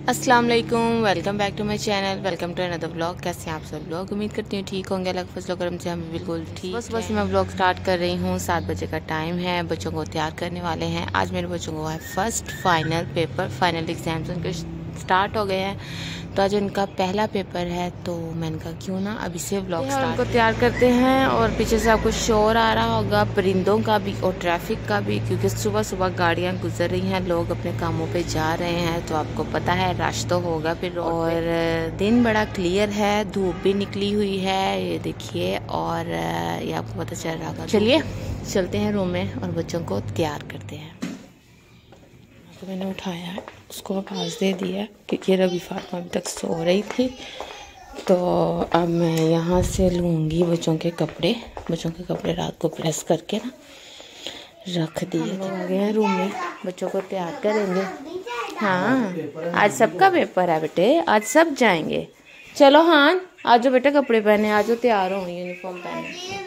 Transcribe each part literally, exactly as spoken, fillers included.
अस्सलाम वालेकुम, welcome back to my channel, welcome to another blog. कैसे हैं आप सब लोग? उम्मीद करती हूँ ठीक होंगे। अलग फजल करम से हमें बिल्कुल ठीक। बस बस मैं ब्लॉग स्टार्ट कर रही हूँ। सात बजे का टाइम है, बच्चों को तैयार करने वाले हैं। आज मेरे बच्चों को है first final paper, final exams उनके स्टार्ट हो गए हैं। तो आज उनका पहला पेपर है, तो मैंने कहा क्यों ना अभी से व्लॉग स्टार्ट उनको तैयार करते हैं। और पीछे से आपको शोर आ रहा होगा परिंदों का भी और ट्रैफिक का भी, क्योंकि सुबह सुबह गाड़ियां गुजर रही हैं, लोग अपने कामों पे जा रहे हैं। तो आपको पता है रश तो होगा फिर। और दिन बड़ा क्लियर है, धूप भी निकली हुई है, ये देखिए। और ये आपको पता चल रहा होगा। चलिए चलते हैं रूम में और बच्चों को तैयार करते हैं। तो मैंने उठाया है, उसको आवाज़ दे दिया क्योंकि रबी फातिमा अभी तक सो रही थी। तो अब मैं यहाँ से लूँगी बच्चों के कपड़े। बच्चों के कपड़े रात को प्रेस करके ना रख दिए। तो आ गए हैं रूम में, बच्चों को तैयार करेंगे। हाँ आज सबका पेपर है बेटे, आज सब जाएंगे। चलो हाँ आज जो बेटा कपड़े पहने, आज जो तैयार हो यूनिफॉर्म पहने।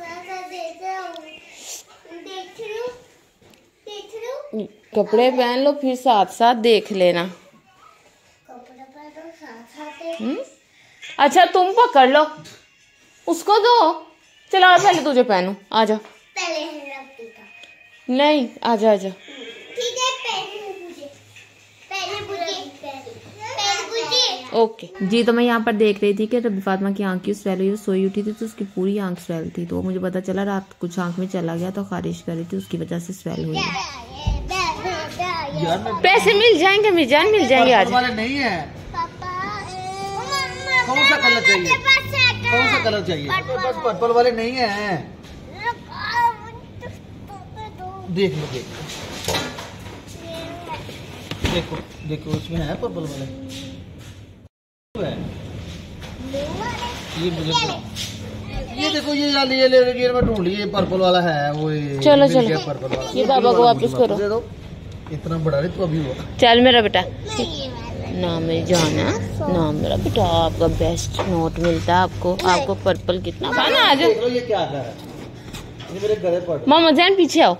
कपड़े पहन लो फिर साथ साथ देख लेना। हम्म अच्छा तुम पकड़ लो, उसको दो। चलो पहले तुझे पहनू, आ जा। नहीं आ जा, आ जा। ओके जी। तो मैं यहाँ पर देख रही थी कि रबी फातिमा की आंख की स्वेल हुई, सोई उठी थी तो उसकी पूरी आंख स्वेल थी। तो मुझे पता चला रात कुछ आंख में चला गया तो खारिश कर रही थी, उसकी वजह से स्वेल हुई है। पैसे मिल जाएंगे मिजान, मिल जाएंगे आज। वाले नहीं है। कौन सा कलर चाहिए? कौन सा कलर चाहिए? बस पर्पल वाले नहीं है। देख लो देख देखो देखो उसमें है पर्पल वाले। ये मुझे ये देखो ये ये ले ये मैं ढूंढ ली, ये पर्पल वाला है वो। चलो चलो पर्पल वाला ये बाबा को वापस करो। दे दो। इतना बड़ा नहीं तो अभी हुआ। चल मेरा बेटा ना मेरी जाना ना मेरा बेटा, आपका बेस्ट नोट मिलता है आपको। आपको पर्पल कितना पाना आज। ये क्या है? ये मेरे गले पर। मामा जैन पीछे आओ।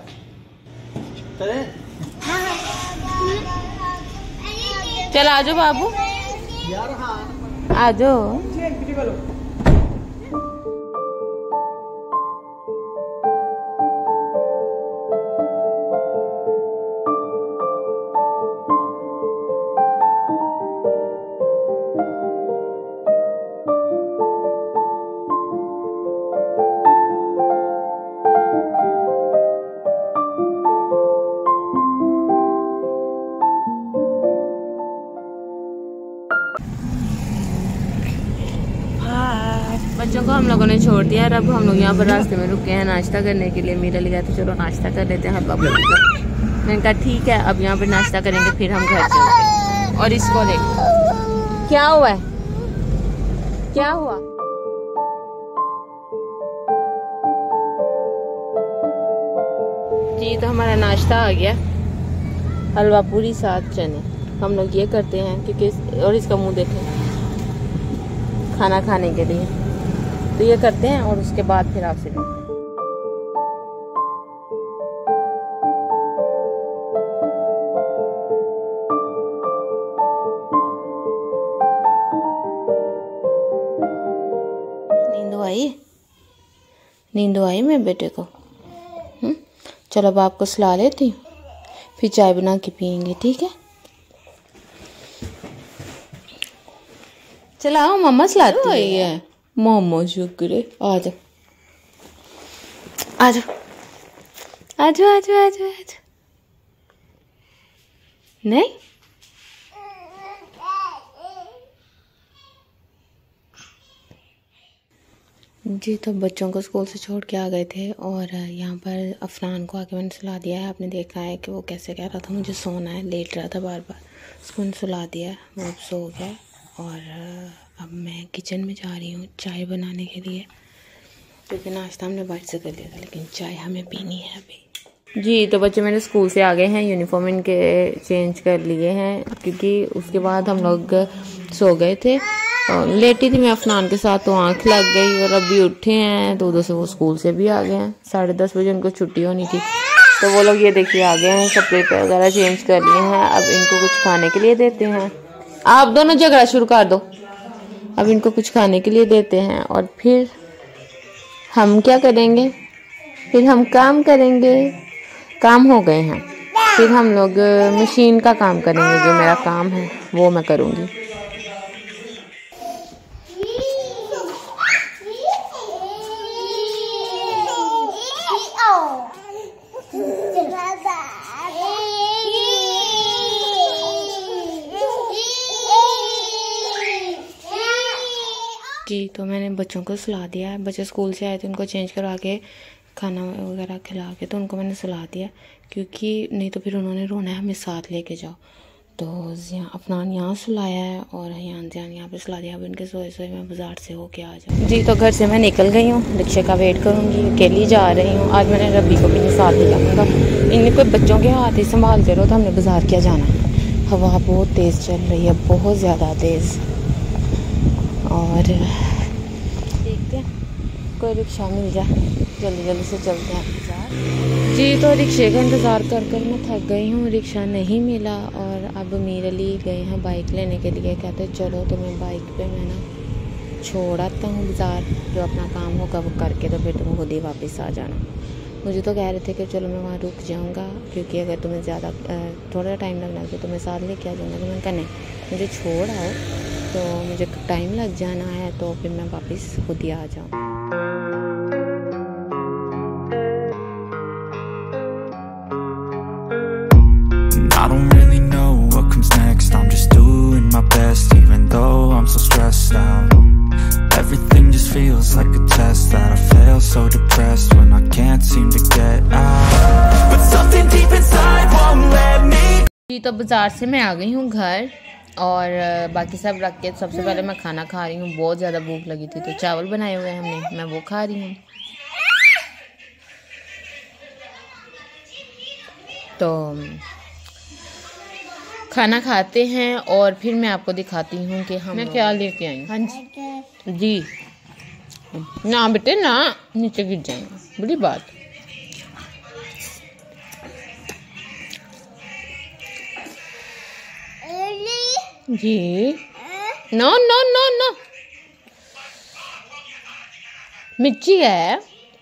चल आ जाओ बाबू, यार हाँ आ जाओ। बच्चों को हम लोगों ने छोड़ दिया। अब हम लोग यहाँ पर रास्ते में रुके हैं नाश्ता करने के लिए। मीरा लिया तो चलो नाश्ता कर लेते हैं हलवा पूरी का। मैंने कहा ठीक है अब यहाँ पर नाश्ता करेंगे फिर हम घर चलते। और इसको देख क्या हुआ है, क्या हुआ। जी तो हमारा नाश्ता आ गया, हलवा पूरी साथ चने। हम लोग ये करते हैं क्योंकि और इसका मुंह देखें खाना खाने के लिए, तो ये करते हैं और उसके बाद फिर आपसे मिलते हैं। नींद आई नींद आई मेरे बेटे को। हम्म चलो अब आपको सुला लेती हूँ, फिर चाय बना के पियेंगे, ठीक है। चलाओ मम्मा सुलाती है। मम्मा शुक्र है। आ जाओ आ जाओ आ जाओ आ जाओ आ जाओ आ जाओ। नहीं जी तो बच्चों को स्कूल से छोड़ के आ गए थे और यहाँ पर अफनान को आके मैंने सुला दिया है। आपने देखा है कि वो कैसे कह रहा था मुझे सोना है, लेट रहा था बार बार। उसको मैंने सुला दिया, वो अब सो गया। और अब मैं किचन में जा रही हूँ चाय बनाने के लिए, क्योंकि नाश्ता हमने बाहर से कर लिया था लेकिन चाय हमें पीनी है अभी। जी तो बच्चे मेरे स्कूल से आ गए हैं, यूनिफॉर्म इनके चेंज कर लिए हैं क्योंकि उसके बाद हम लोग सो गए थे। लेटी थी मैं अफनान के साथ तो आँख लग गई और अभी उठे हैं तो उधर से वो स्कूल से भी आ गए हैं। साढ़े दस बजे उनको छुट्टी होनी थी तो वो लोग ये देखिए आ गए हैं, कपड़े वगैरह चेंज कर लिए हैं। अब इनको कुछ खाने के लिए देते हैं। आप दोनों झगड़ा शुरू कर दो। अब इनको कुछ खाने के लिए देते हैं और फिर हम क्या करेंगे, फिर हम काम करेंगे। काम हो गए हैं, फिर हम लोग मशीन का काम करेंगे। जो मेरा काम है वो मैं करूँगी। जी तो मैंने बच्चों को सुला दिया है। बच्चे स्कूल से आए थे, उनको चेंज करवा के खाना वगैरह खिला के तो उनको मैंने सुला दिया, क्योंकि नहीं तो फिर उन्होंने रोना है हमें साथ लेके जाओ। तो यहाँ अपना यहाँ सुलाया है और यहाँ ध्यान यहाँ पे सुला दिया। अब इनके सोए सोए मैं बाज़ार से होके आ जाऊँ। जी तो घर से मैं निकल गई हूँ, रिक्शे का वेट करूँगी। अकेली जा रही हूँ। आज मैंने रब्बी को भी साथ ले जाऊँगा। इन्हें कोई बच्चों के हाथ ही संभालते रहो तो हमने बाज़ार क्या जाना है। हवा बहुत तेज़ चल रही है, बहुत ज़्यादा तेज़। और देखते हैं कोई रिक्शा मिल जाए, जल्दी जल्दी से चलते हैं बाज़ार। जी तो रिक्शे का इंतज़ार कर कर मैं थक गई हूँ। रिक्शा नहीं मिला और अब मीर अली गए हैं बाइक लेने के लिए। कहते चलो तो मैं बाइक पे मैं ना छोड़ आता हूँ बाज़ार, जो अपना काम होगा वो करके तो फिर तुम खुद ही वापस आ जाना। मुझे तो कह रहे थे कि चलो मैं वहाँ रुक जाऊँगा, क्योंकि अगर तुम्हें ज़्यादा थोड़ा टाइम लगना तो तुम्हें साथ लेके आ जाऊँगा। तो मैंने कहा नहीं, मुझे छोड़ आओ, तो मुझे टाइम लग जाना है तो फिर मैं वापस खुद ही आ जाऊँ। I don't really know what comes next. I'm just doing my best, even though I'm so stressed out. Everything just feels like a test that I fail, so depressed when I can't seem to get out. But something deep inside won't let me. जी तो बाज़ार से मैं आ गई हूँ घर और बाकी सब रख के सबसे पहले मैं खाना खा रही हूँ। बहुत ज़्यादा भूख लगी थी तो चावल बनाए हुए हैं हमने, मैं वो खा रही हूँ। तो खाना खाते हैं और फिर मैं आपको दिखाती हूँ कि हम मैं क्या लेके आई। हाँ जी जी ना बेटे ना, नीचे गिर जाएंगे, बड़ी बात। जी नो नो नो नो, मिर्ची है।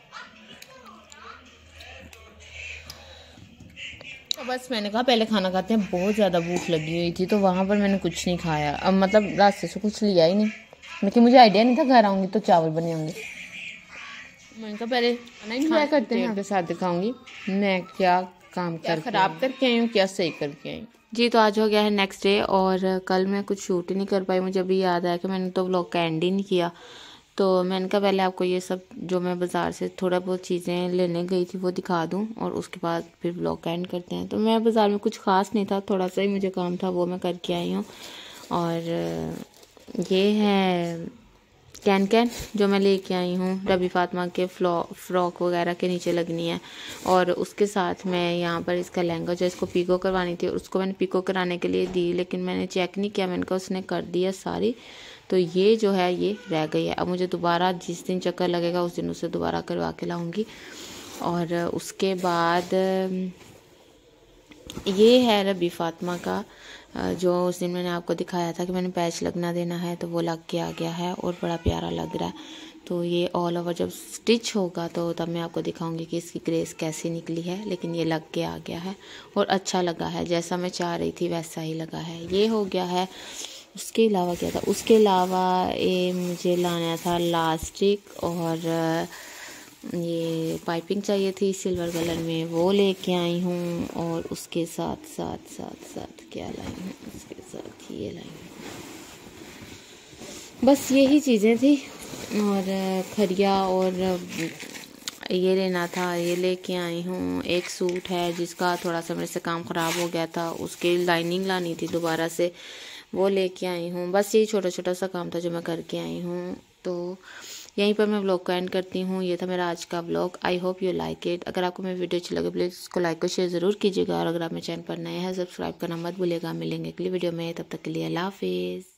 तो बस मैंने कहा पहले खाना खाते हैं, बहुत ज़्यादा भूख लगी हुई थी तो वहाँ पर मैंने कुछ नहीं खाया। अब मतलब रास्ते से कुछ लिया ही नहीं, लेकिन मुझे आइडिया नहीं था घर आऊँगी तो चावल बने होंगे। मैंने कहा पहले एंजॉय करते हैं, आपके साथ दिखाऊंगी मैं क्या काम कर खराब करके आई हूँ, क्या सही करके आई। जी तो आज हो गया है नेक्स्ट डे और कल मैं कुछ शूट ही नहीं कर पाई। मुझे अभी याद आया कि मैंने तो व्लॉग का एंड ही नहीं किया। तो मैंने कहा पहले आपको ये सब जो मैं बाज़ार से थोड़ा बहुत चीज़ें लेने गई थी वो दिखा दूं और उसके बाद फिर व्लॉग का एंड करते हैं। तो मैं बाज़ार में कुछ ख़ास नहीं था, थोड़ा सा ही मुझे काम था, वो मैं करके आई हूँ। और ये है कैन कैन जो मैं लेके आई हूँ, रबी फातिमा के फ्लॉ फ्रॉक वगैरह के नीचे लगनी है। और उसके साथ मैं यहाँ पर इसका लहंगा जो इसको पिको करवानी थी उसको मैंने पिको कराने के लिए दी, लेकिन मैंने चेक नहीं किया, मैंने कहा उसने कर दिया सारी। तो ये जो है ये रह गई है। अब मुझे दोबारा जिस दिन चक्कर लगेगा उस दिन उसे दोबारा करवा के लाऊंगी। और उसके बाद ये है रबी फातिमा का जो उस दिन मैंने आपको दिखाया था कि मैंने पैच लगना देना है, तो वो लग के आ गया है और बड़ा प्यारा लग रहा है। तो ये ऑल ओवर जब स्टिच होगा तो तब मैं आपको दिखाऊंगी कि इसकी ग्रेस कैसी निकली है, लेकिन ये लग के आ गया है और अच्छा लगा है, जैसा मैं चाह रही थी वैसा ही लगा है। ये हो गया है। उसके अलावा क्या था, उसके अलावा ये मुझे लाना था लास्टिक और ये पाइपिंग चाहिए थी सिल्वर कलर में, वो लेके आई हूँ। और उसके साथ साथ साथ साथ क्या लाई हूँ, उसके साथ ये लाई हूँ, बस यही चीज़ें थी। और खरिया और ये लेना था, ये लेके आई हूँ। एक सूट है जिसका थोड़ा सा मेरे से काम ख़राब हो गया था, उसकी लाइनिंग लानी थी दोबारा से, वो लेके आई हूँ। बस यही छोटा छोटा सा काम था जो मैं करके आई हूँ। तो यहीं पर मैं व्लॉग को एंड करती हूँ। ये था मेरा आज का vlog. I hope you like it. अगर आपको मेरी वीडियो अच्छी लगे प्लीज़ इसको लाइक और शेयर ज़रूर कीजिएगा। और अगर आप मेरे चैनल पर नए हैं सब्सक्राइब करना मत भूलिएगा। मिलेंगे अगली वीडियो में, तब तक के लिए अल्लाह हाफिज़।